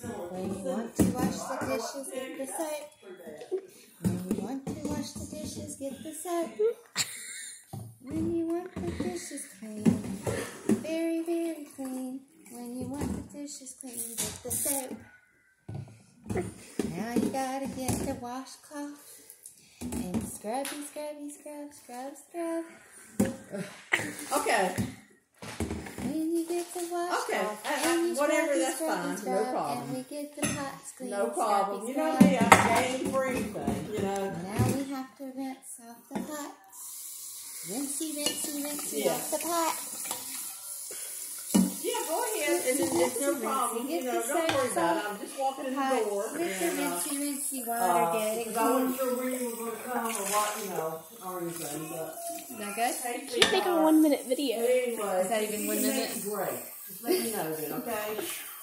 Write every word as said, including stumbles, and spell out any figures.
When you want to wash the dishes, get the soap. When you want to wash the dishes, get the soap. When you want the dishes clean, very, very clean. When you want the dishes clean, get the soap. Now you gotta get the washcloth and scrubby, scrubby, scrub, scrub, scrub. Okay. When you get the washcloth, okay. I, I, whatever, that's fine. Scrub, no problem. And we get the pots clean. No problem. Scrubby, You know scrub. me, I'm game for anything, you know. Now we have to rinse off the pots. Rinsey, rinsey, rinsey Yeah. off the pot. Yeah, go ahead. It's, it's no problem. You know, don't worry about it. I'm just walking in the door. With the and, uh, rinsey, rinsey water, uh, get it because I wasn't sure when you were going to come or what, you know, or anything. But Is that good? hey, She's making a one minute video. Anyway, Is that even one you can minute? make it great. Just let me know then, okay?